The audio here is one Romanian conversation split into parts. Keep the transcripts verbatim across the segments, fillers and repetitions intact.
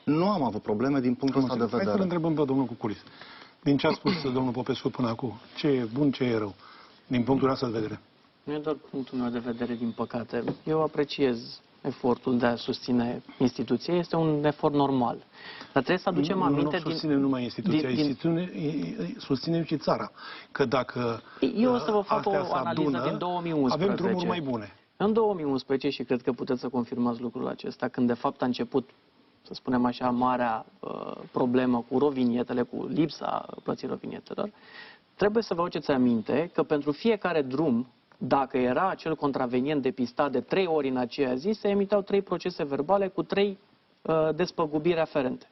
nu am avut probleme din punctul ăsta de vedere. Hai să-l întrebăm pe domnul Cuculis. Din ce a spus domnul Popescu până acum, ce e bun, ce e rău, din punctul ăsta de vedere? Nu e doar punctul meu de vedere, din păcate. Eu apreciez efortul de a susține instituția. Este un efort normal. Dar trebuie să aducem nu, aminte... Nu, nu susținem numai instituția, din, instituția din... susținem și țara. Că dacă eu o să vă fac o analiză adună, din două mii unsprezece. avem drumuri mai bune. În două mii unsprezece, și cred că puteți să confirmați lucrul acesta, când de fapt a început, să spunem așa, marea uh, problemă cu rovinietele, cu lipsa plății rovinietelor, trebuie să vă aduceți aminte că pentru fiecare drum, dacă era acel contravenient depistat de trei ori în aceea zi, se emiteau trei procese verbale cu trei uh, despăgubiri aferente.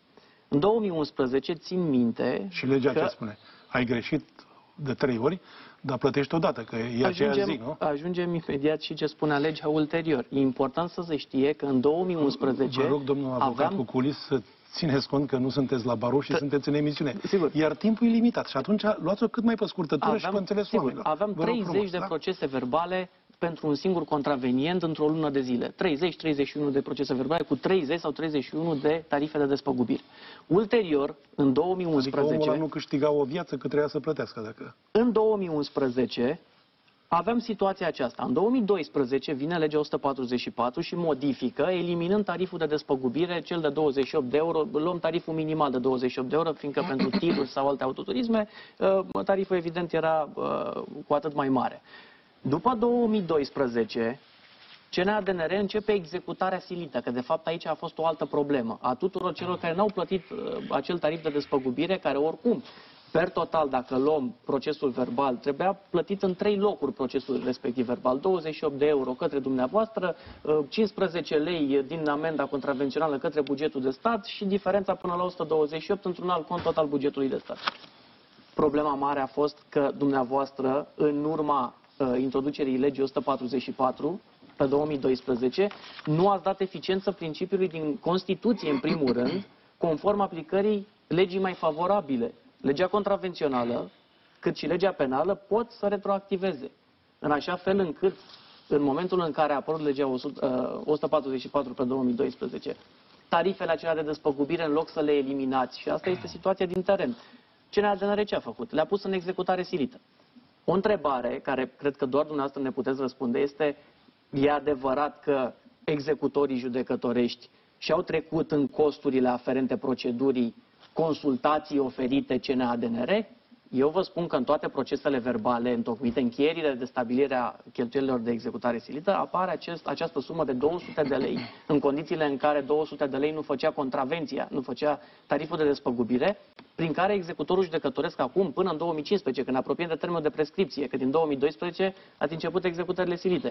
În două mii unsprezece, țin minte... Și legea că... ce spune? Ai greșit de trei ori, dar plătești odată, că e aceea zi, nu? Ajungem imediat și ce spunea legea ulterior. E important să se știe că în două mii unsprezece... Vă rog, domnul avocat aveam... Cuculis, să țineți cont că nu sunteți la barou și sunteți în emisiune. Sigur. Iar timpul e limitat și atunci luați-o cât mai pe scurtătură și pe înțeles oamenilor. Aveam treizeci frumos, de da? procese verbale pentru un singur contravenient într-o lună de zile. treizeci treizeci și unu de procese verbale cu treizeci sau treizeci și unu de tarife de despăgubiri. Ulterior, în două mii unsprezece... Adică omul ăla nu câștiga o viață că trebuia să plătească. Dacă... În două mii unsprezece aveam situația aceasta. În două mii doisprezece vine legea o sută patruzeci și patru și modifică, eliminând tariful de despăgubire, cel de douăzeci și opt de euro, luăm tariful minimal de douăzeci și opt de euro, fiindcă pentru tiruri sau alte autoturisme, tariful evident era cu atât mai mare. După două mii doisprezece, C N A D N R începe executarea silită, că de fapt aici a fost o altă problemă, a tuturor celor care n-au plătit acel tarif de despăgubire, care oricum, per total, dacă luăm procesul verbal, trebuia plătit în trei locuri procesul respectiv verbal, douăzeci și opt de euro către dumneavoastră, cincisprezece lei din amenda contravențională către bugetul de stat și diferența până la o sută douăzeci și opt într-un alt cont tot al bugetului de stat. Problema mare a fost că dumneavoastră, în urma uh, introducerii legii o sută patruzeci și patru, pe două mii doisprezece, nu ați dat eficiență principiului din Constituție, în primul rând, conform aplicării legii mai favorabile. Legea contravențională, cât și legea penală, pot să retroactiveze. În așa fel încât, în momentul în care a apărut legea o sută patruzeci și patru pe două mii doisprezece, tarifele acelea de despăgubire, în loc să le eliminați, și asta este situația din teren, C N A D N R ce a făcut? Le-a pus în executare silită. O întrebare, care cred că doar dumneavoastră ne puteți răspunde, este: e adevărat că executorii judecătorești și-au trecut în costurile aferente procedurii consultații oferite C N A D N R? Eu vă spun că în toate procesele verbale întocmite, încheierile de stabilire a cheltuielilor de executare silită, apare acest, această sumă de două sute de lei, în condițiile în care două sute de lei nu făcea contravenția, nu făcea tariful de despăgubire, prin care executorul judecătoresc acum, până în două mii cincisprezece, când apropiem de termenul de prescripție, că din două mii doisprezece ați început executările silite,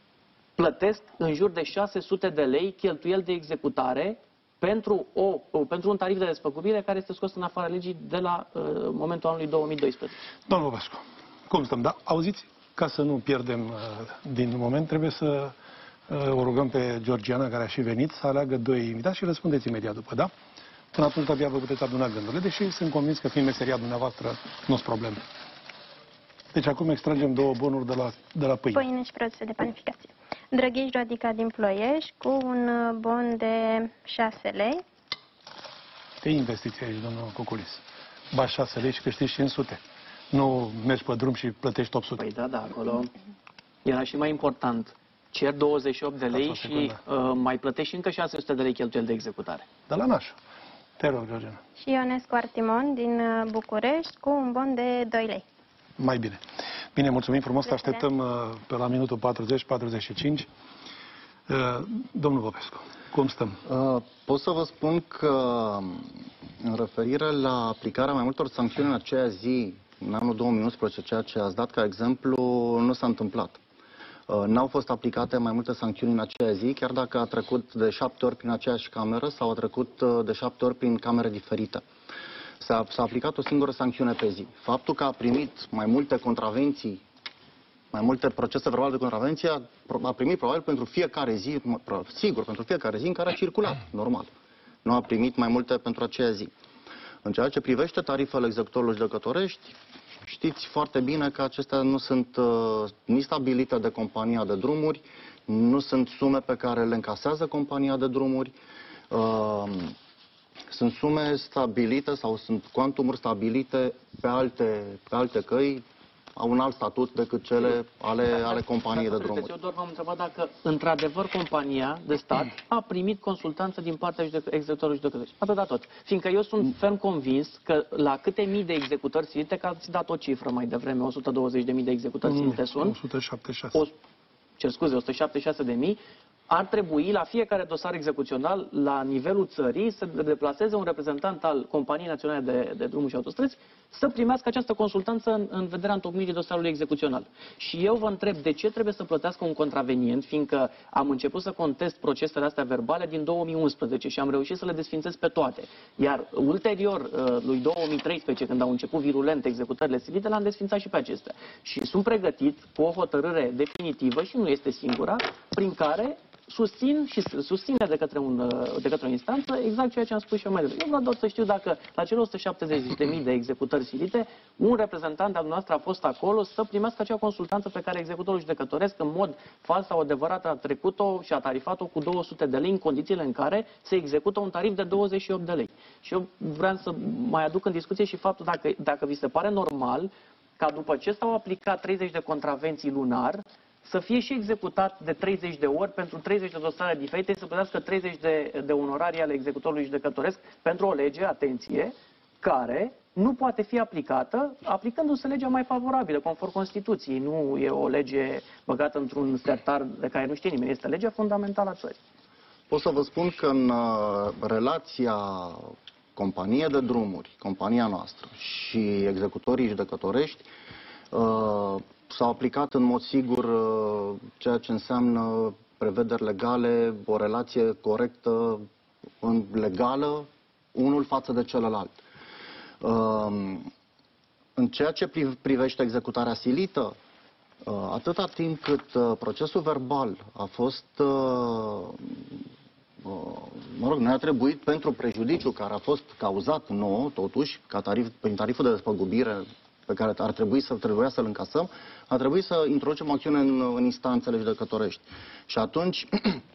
plătesc în jur de șase sute de lei cheltuieli de executare pentru, o, pentru un tarif de despăgubire care este scos în afara legii de la uh, momentul anului două mii doisprezece. Domnul Vasco, cum stăm? Da? Auziți? Ca să nu pierdem uh, din moment, trebuie să uh, o rugăm pe Georgiana, care a și venit, să aleagă doi invitați și răspundeți imediat după, da? Până atunci abia vă puteți aduna gândurile, deși sunt convins că fiind meseria dumneavoastră, nu sunt probleme. Deci acum extragem două bonuri de la, de la pâine. Pâine și produse de panificație. Drăghești Radica din Ploiești cu un bon de șase lei. Te investiții aici, domnul Cuculis. Ba șase lei și câștigi cinci sute. Nu mergi pe drum și plătești opt sute. Păi da, da, acolo era și mai important. Cer douăzeci și opt de lei și uh, mai plătești încă șase sute de lei cheltuieli de executare. De la nașul. Te rog, Georgiana. Și Ionescu Artimon din București cu un bon de doi lei. Mai bine. Bine, mulțumim frumos, te așteptăm uh, pe la minutul patruzeci patruzeci și cinci. Uh, domnul Popescu, cum stăm? Uh, pot să vă spun că, în referire la aplicarea mai multor sancțiuni în aceea zi, în anul două mii unsprezece, ceea ce ați dat ca exemplu, nu s-a întâmplat. Uh, N-au fost aplicate mai multe sancțiuni în aceea zi, chiar dacă a trecut de șapte ori prin aceeași cameră sau a trecut uh, de șapte ori prin camere diferite. S-a aplicat o singură sancțiune pe zi. Faptul că a primit mai multe contravenții, mai multe procese verbale de contravenție, a primit probabil pentru fiecare zi, sigur, pentru fiecare zi în care a circulat, normal. Nu a primit mai multe pentru aceea zi. În ceea ce privește tarifele executorilor judecătorești, știți foarte bine că acestea nu sunt uh, nici stabilite de compania de drumuri, nu sunt sume pe care le încasează compania de drumuri. Uh, Sunt sume stabilite sau sunt cuantumuri stabilite pe alte, pe alte căi, au un alt statut decât cele ale, ale companiei de drumuri. Eu doar v-am întrebat dacă, într-adevăr, compania de stat a primit consultanță din partea executorului judecătorești. Atât tot. Fiindcă eu sunt ferm convins că la câte mii de executări silite, că ați dat o cifră mai devreme, o sută douăzeci de mii de executări silite sunt. o sută șaptezeci și șase. O, cer scuze, o sută șaptezeci și șase de mii. Ar trebui la fiecare dosar execuțional, la nivelul țării, să deplaseze un reprezentant al Companiei Naționale de, de Drumuri și Autostrăzi să primească această consultanță în, în vederea întocmirii dosarului execuțional. Și eu vă întreb de ce trebuie să plătească un contravenient, fiindcă am început să contest procesele astea verbale din două mii unsprezece și am reușit să le desfințez pe toate. Iar ulterior, lui două mii treisprezece, când au început virulent executările silite, le-am desfințat și pe acestea. Și sunt pregătit cu o hotărâre definitivă, și nu este singura, prin care susțin și susține de către, un, de către o instanță exact ceea ce am spus și eu mai devreme. Eu vreau doar să știu dacă la cele o sută șaptezeci de mii de executări silite, un reprezentant al noastră a fost acolo să primească acea consultanță pe care executorul judecătoresc în mod fals sau adevărat a trecut-o și a tarifat-o cu două sute de lei în condițiile în care se execută un tarif de douăzeci și opt de lei. Și eu vreau să mai aduc în discuție și faptul dacă, dacă vi se pare normal ca după ce s-au aplicat treizeci de contravenții lunar, să fie și executat de treizeci de ori pentru treizeci de dosare diferite, să plătească treizeci de, de onorarii ale executorului judecătoresc pentru o lege, atenție, care nu poate fi aplicată aplicându-se legea mai favorabilă, conform Constituției. Nu e o lege băgată într-un sertar de care nu știe nimeni. Este legea fundamentală a țării. Pot să vă spun că în uh, relația companie de drumuri, compania noastră și executorii judecătorești, uh, s-au aplicat în mod sigur ceea ce înseamnă prevederi legale, o relație corectă, legală, unul față de celălalt. În ceea ce privește executarea silită, atâta timp cât procesul verbal a fost, mă rog, ne-a trebuit pentru prejudiciu care a fost cauzat nouă, totuși, ca tarif, prin tariful de despăgubire pe care ar trebui să trebuia să-l încasăm, ar trebui să introducem acțiune în, în instanțele judecătorești. Și atunci,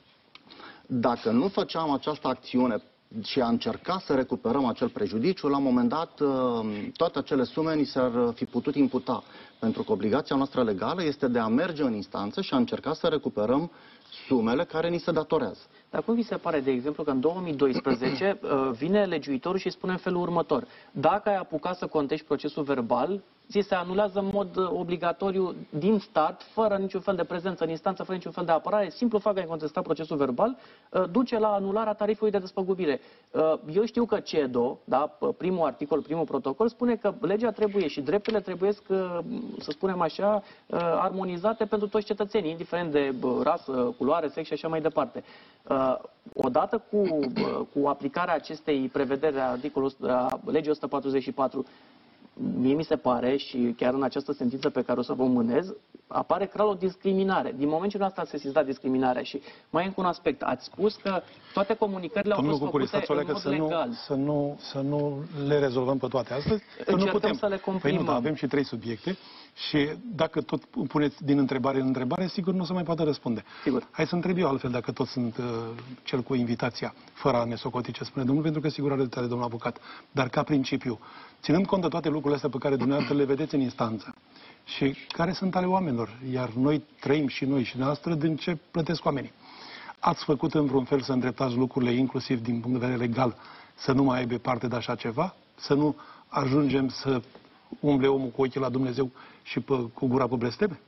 dacă nu făceam această acțiune și a încercat să recuperăm acel prejudiciu, la un moment dat toate acele sume ni s-ar fi putut imputa. Pentru că obligația noastră legală este de a merge în instanță și a încerca să recuperăm sumele care ni se datorează. Dar cum vi se pare, de exemplu, că în două mii doisprezece vine legiuitorul și spune în felul următor: dacă ai apucat să contești procesul verbal, ți se anulează în mod obligatoriu din start, fără niciun fel de prezență în instanță, fără niciun fel de apărare, simplu fapt că ai contestat procesul verbal, duce la anularea tarifului de despăgubire. Eu știu că C E D O, da, primul articol, primul protocol, spune că legea trebuie și drepturile trebuie, să spunem așa, armonizate pentru toți cetățenii, indiferent de rasă, culoare, sex și așa mai departe. Odată cu, cu aplicarea acestei prevederi a, a legii o sută patruzeci și patru, mie mi se pare, și chiar în această sentință pe care o să vă mânez, apare clar o discriminare. Din moment ce nu ați sesizat discriminarea. Și mai e încă un aspect. Ați spus că toate comunicările au fost făcute în mod să legal. Nu, să, nu, să nu le rezolvăm pe toate astăzi. Că nu putem să le comprimăm. Păi nu, da, avem și trei subiecte și dacă tot puneți din întrebare în întrebare, sigur nu o să mai poată răspunde. Sigur. Hai să întreb eu altfel, dacă toți sunt uh, cel cu invitația, fără a ne socoti ce spune domnul, pentru că sigur are dreptate domnul avocat. Dar ca principiu, ținând cont de toate lucrurile astea pe care dumneavoastră le vedeți în instanță și care sunt ale oamenilor, iar noi trăim și noi și noastră din ce plătesc oamenii. Ați făcut în vreun fel să îndreptați lucrurile, inclusiv din punct de vedere legal, să nu mai aibă parte de așa ceva? Să nu ajungem să umble omul cu ochii la Dumnezeu și pe, cu gura pe blesteme?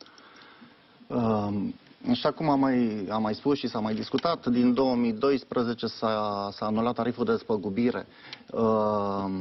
Uh, așa cum am mai, am mai spus și s-a mai discutat, din două mii doisprezece s-a anulat tariful de despăgubire. Uh,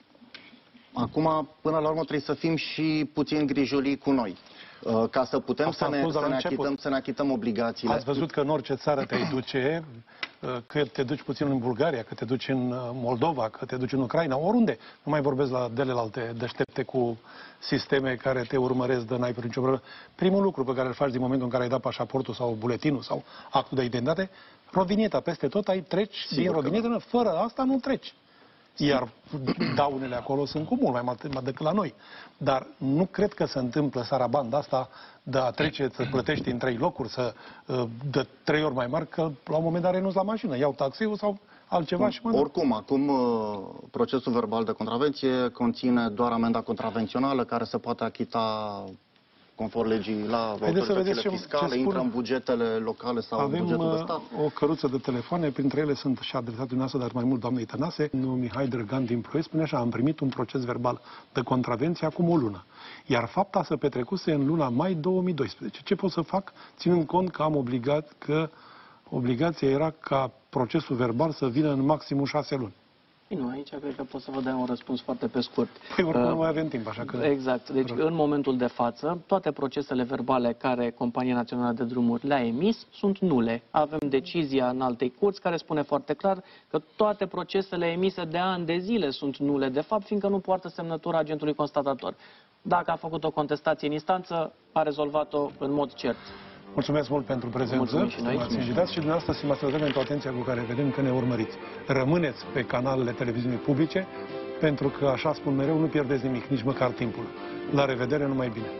acum, până la urmă, trebuie să fim și puțin grijulii cu noi, uh, ca să putem să ne, să, ne achităm, să ne achităm obligațiile. Ați văzut că în orice țară te duce, că te duci puțin în Bulgaria, că te duci în Moldova, că te duci în Ucraina, oriunde. Nu mai vorbesc la delelalte deștepte cu sisteme care te urmăresc de n-ai nicio problemă. Primul lucru pe care îl faci din momentul în care ai dat pașaportul sau buletinul sau actul de identitate, rovineta peste tot, ai treci Sigur din rovinetă, da. Fără asta nu treci. Iar daunele acolo sunt cu mult mai mult decât la noi. Dar nu cred că se întâmplă sarabanda asta de a trece, să plătești în trei locuri, să de trei ori mai mari, că la un moment dat renunți la mașină. Iau taxiul sau altceva și mandat. Oricum, acum uh, procesul verbal de contravenție conține doar amenda contravențională care se poate achita conform legii la autoritățile fiscale, intră în bugetele locale sau Avem în bugetul de stat. o căruță de telefoane, printre ele sunt și adresate dumneavoastră, dar mai mult doamnei Tănase. Mihai Drăgan din Ploiești spune așa: am primit un proces verbal de contravenție acum o lună, iar fapta se petrecuse în luna mai două mii doisprezece. Ce pot să fac, ținând cont că am obligat, că obligația era ca procesul verbal să vină în maximum șase luni? Nu, aici cred că pot să vă dau un răspuns foarte pe scurt. Păi oricum Uh, nu mai avem timp, așa că... Exact. Deci, în momentul de față, toate procesele verbale care Compania Națională de Drumuri le-a emis sunt nule. Avem decizia în altei curți care spune foarte clar că toate procesele emise de ani de zile sunt nule, de fapt, fiindcă nu poartă semnătura agentului constatator. Dacă a făcut o contestație în instanță, a rezolvat-o în mod cert. Mulțumesc mult pentru prezență, Mulțumim și noi. stimați invitați, și dumneavoastră, stimați telespectatori, pentru atenția cu care vedem că ne urmăriți. Rămâneți pe canalele televiziunii publice, pentru că, așa spun mereu, nu pierdeți nimic, nici măcar timpul. La revedere, numai bine!